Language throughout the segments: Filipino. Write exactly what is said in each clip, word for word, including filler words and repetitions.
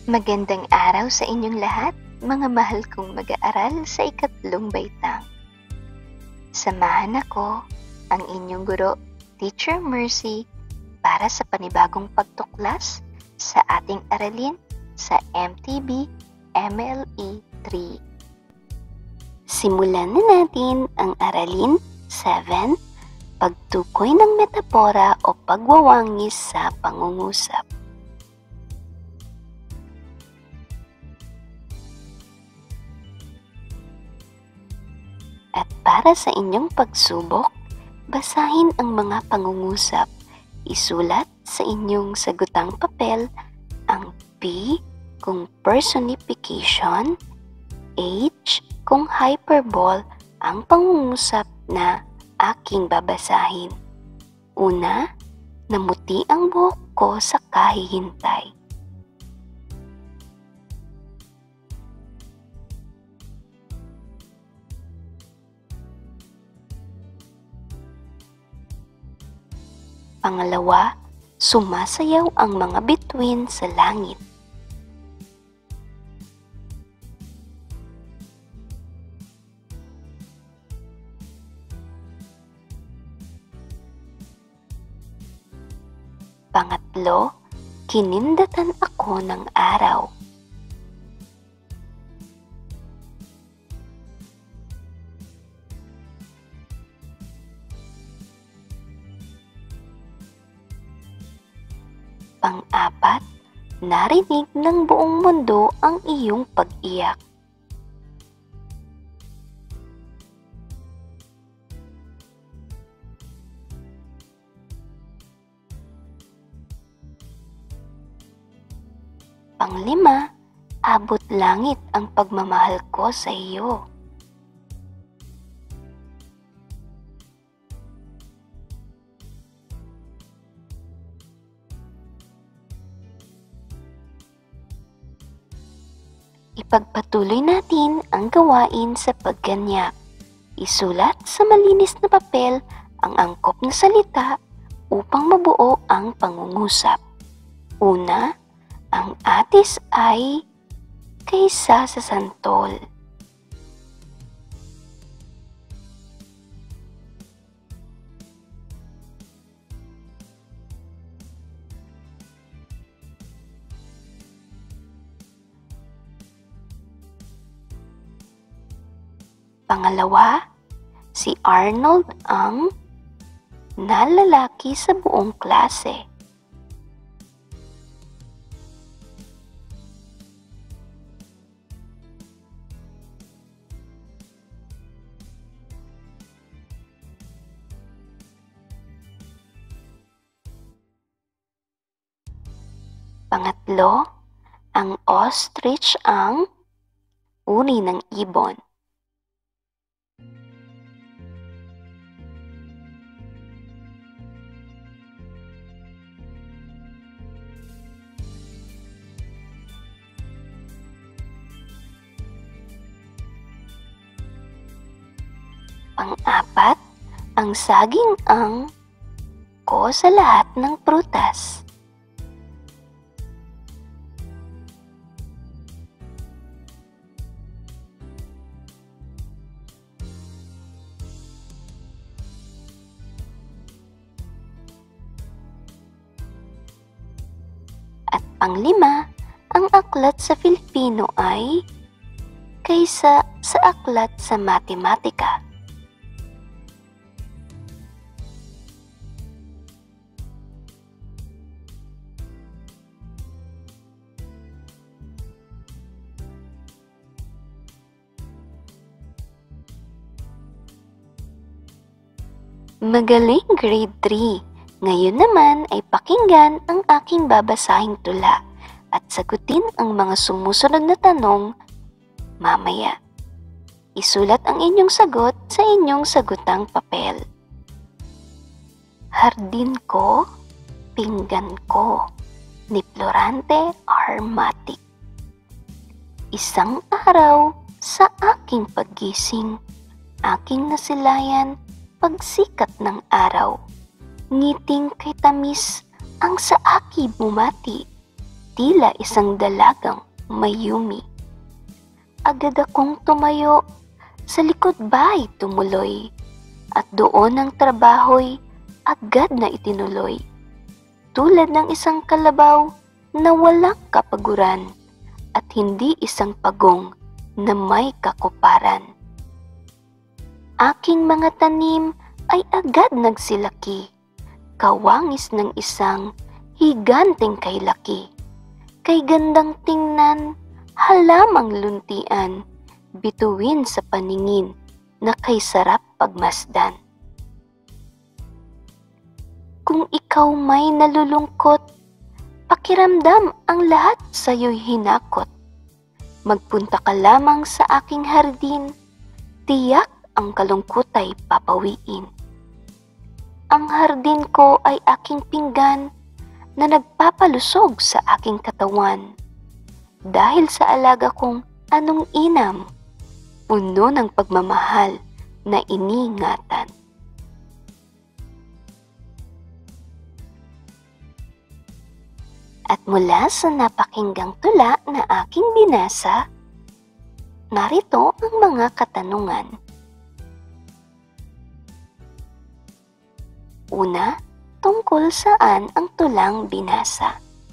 Magandang araw sa inyong lahat, mga mahal kong mag-aaral sa ikatlong baitang. Samahan ako, ang inyong guro, Teacher Mercy, para sa panibagong pagtuklas sa ating aralin sa M T B M L E three. Simulan na natin ang aralin seven, pagtukoy ng metapora o pagwawangis sa pangungusap. At para sa inyong pagsubok, basahin ang mga pangungusap. Isulat sa inyong sagutang papel ang P kung personification, H kung hyperbole ang pangungusap na aking babasahin. Una, namuti ang buhok ko sa kahihintay. Pangalawa, sumasayaw ang mga bituin sa langit. Pangatlo, kinindatan ako ng araw. Pang-apat, narinig ng buong mundo ang iyong pag-iyak. Panglima, abot langit ang pagmamahal ko sa iyo. Ipagpatuloy natin ang gawain sa pagganyak. Isulat sa malinis na papel ang angkop na salita upang mabuo ang pangungusap. Una, ang atis ay kaysa sa santol. Pangalawa, si Arnold ang nalalaki sa buong klase. Pangatlo, ang ostrich ang uri ng ibon. Pang-apat, ang saging ang ko sa lahat ng prutas. At panglima, ang aklat sa Filipino ay kaysa sa aklat sa matematika. Magaling grade three! Ngayon naman ay pakinggan ang aking babasahing tula at sagutin ang mga sumusunod na tanong mamaya. Isulat ang inyong sagot sa inyong sagutang papel. Hardin ko, pinggan ko, ni Florante R. Matic. Isang araw sa aking paggising, aking nasilayan pagsikat ng araw. Ngiting kay tamis ang sa aki bumati. tila isang dalagang mayumi. Agad akong tumayo, sa likod bahay tumuloy, at doon ang trabaho'y agad na itinuloy. Tulad ng isang kalabaw na walang kapaguran at hindi isang pagong na may kakuparan. Aking mga tanim ay agad nagsilaki, kawangis ng isang higanteng kay laki. Kay gandang tingnan, halamang luntian, bituin sa paningin na kay sarap pagmasdan. Kung ikaw may nalulungkot, pakiramdam ang lahat sa'yo'y hinakot. Magpunta ka lamang sa aking hardin, tiyak ang kalungkot ay papawiin. Ang hardin ko ay aking pinggan na nagpapalusog sa aking katawan. Dahil sa alaga kong anong inam, puno ng pagmamahal na iningatan. At mula sa napakinggang tula na aking binasa, narito ang mga katanungan. Una, tungkol saan ang tulang binasa?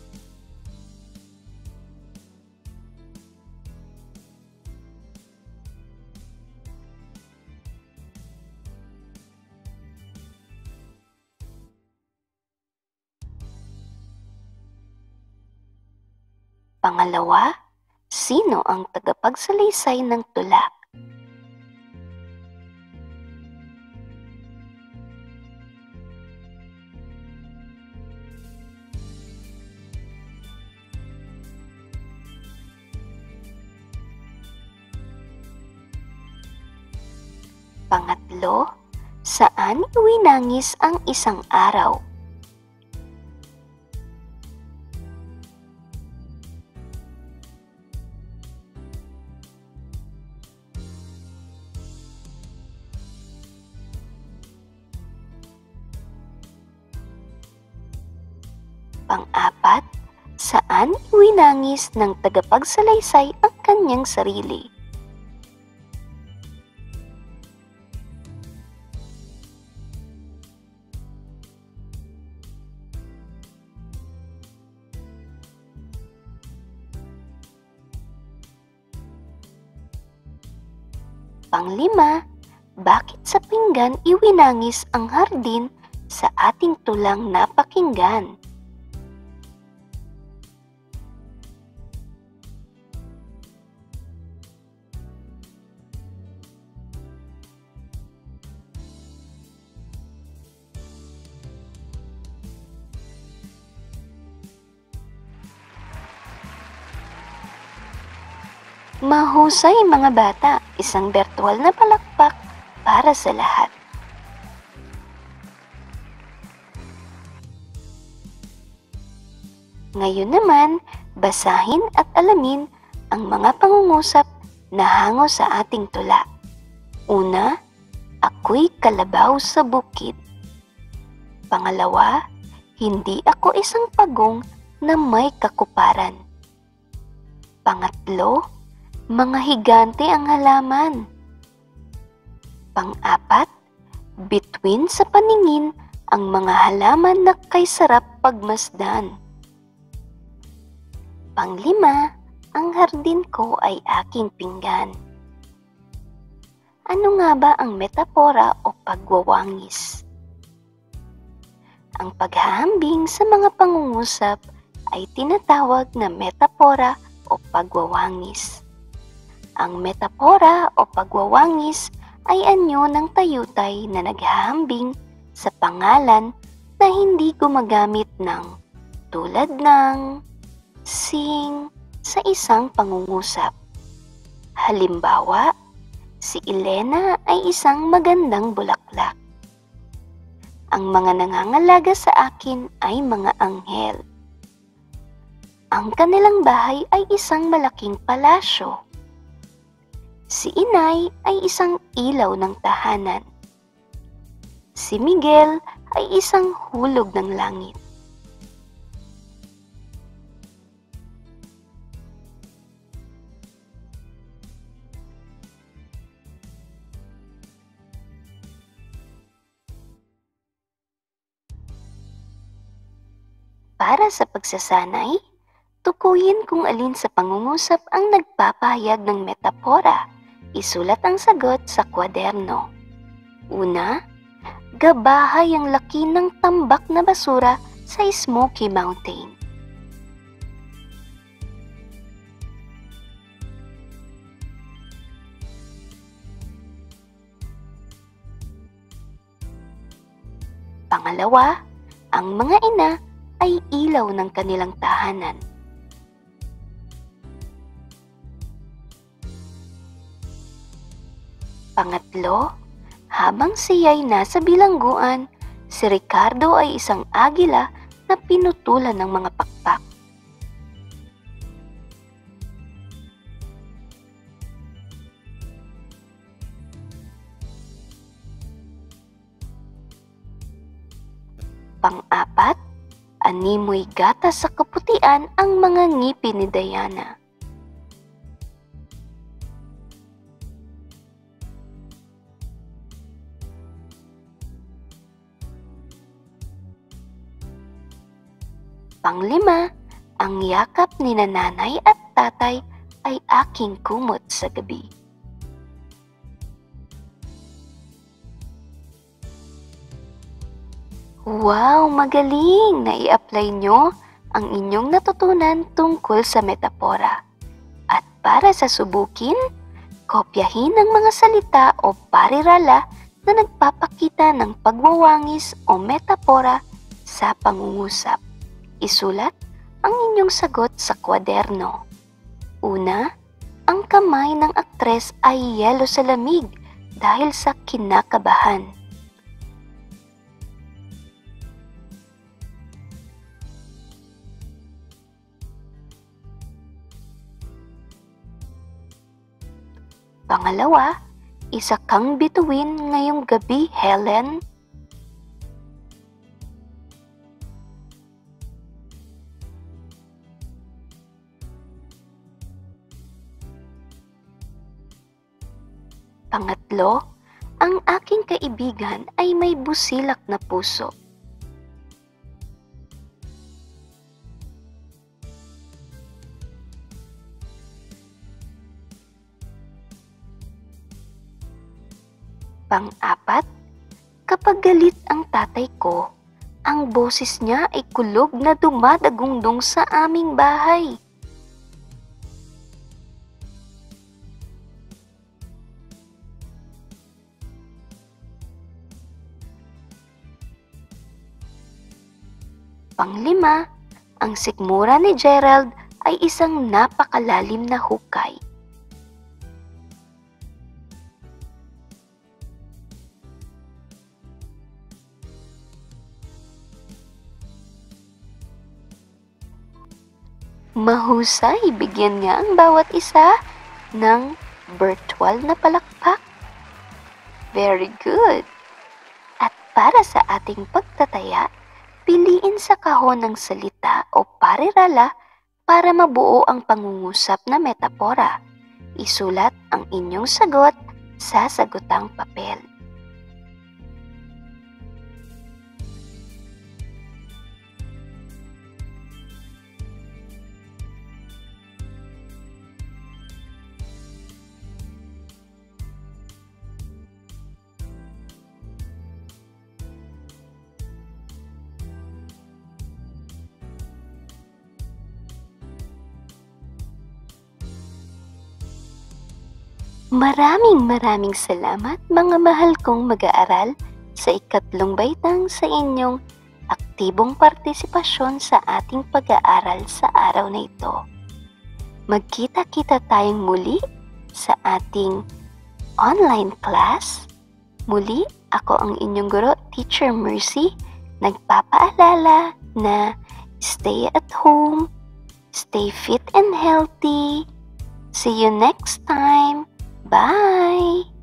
Pangalawa, sino ang tagapagsalaysay ng tula? Pangatlo, saan iwinangis ang isang araw? Pang-apat, saan iwinangis ng tagapagsalaysay ang kanyang sarili? Panglima, bakit sa pinggan iwinangis ang hardin sa ating tulang napakinggan? Mahusay mga bata, isang virtual na palakpak para sa lahat. Ngayon naman, basahin at alamin ang mga pangungusap na hango sa ating tula. Una, ako'y kalabaw sa bukid. Pangalawa, hindi ako isang pagong na may kakuparan. Pangatlo, mga higante ang halaman. Pang-apat, bituin sa paningin ang mga halaman na kay sarap pagmasdan. Panglima, ang hardin ko ay aking pinggan. Ano nga ba ang metapora o pagwawangis? Ang paghahambing sa mga pangungusap ay tinatawag na metapora o pagwawangis. Ang metapora o pagwawangis ay anyo ng tayutay na naghahambing sa pangalan na hindi gumagamit ng tulad ng sing sa isang pangungusap. Halimbawa, si Elena ay isang magandang bulaklak. Ang mga nangangalaga sa akin ay mga anghel. Ang kanilang bahay ay isang malaking palasyo. Si Inay ay isang ilaw ng tahanan. Si Miguel ay isang hulog ng langit. para sa pagsasanay, tukuyin kung alin sa pangungusap ang nagpapahayag ng metapora. Isulat ang sagot sa kwaderno. Una, gabahay ang laki ng tambak na basura sa Smoky Mountain. Pangalawa, ang mga ina ay ilaw ng kanilang tahanan. Pangatlo, habang siya'y nasa bilangguan, si Ricardo ay isang agila na pinutulan ng mga pakpak. Pang-apat, animoy gatas sa kaputian ang mga ngipin ni Diana. Panglima, ang yakap ni nanay at tatay ay aking kumot sa gabi. Wow, magaling! Nai-apply nyo ang inyong natutunan tungkol sa metapora. At para sa subukin, kopyahin ang mga salita o parirala na nagpapakita ng pagwawangis o metapora sa pangungusap. Isulat ang inyong sagot sa kwaderno. Una, ang kamay ng aktres ay yelo sa lamig dahil sa kinakabahan. Pangalawa, isa kang bituin ngayong gabi, Helen. Pangatlo, ang aking kaibigan ay may busilak na puso. Pang-apat, kapag galit ang tatay ko, ang boses niya ay kulog na dumadagundong sa aming bahay. Panglima, ang sikmura ni Gerald ay isang napakalalim na hukay. Mahusay, bigyan nga ang bawat isa ng virtual na palakpak. Very good! At para sa ating pagtataya, piliin sa kahon ng salita o parirala para mabuo ang pangungusap na metapora. Isulat ang inyong sagot sa sagutang papel. Maraming maraming salamat mga mahal kong mag-aaral sa ikatlong baitang sa inyong aktibong partisipasyon sa ating pag-aaral sa araw na ito. Magkita-kita tayong muli sa ating online class. Muli, ako ang inyong guro, Teacher Mercy, nagpapaalala na stay at home, stay fit and healthy. See you next time. Bye!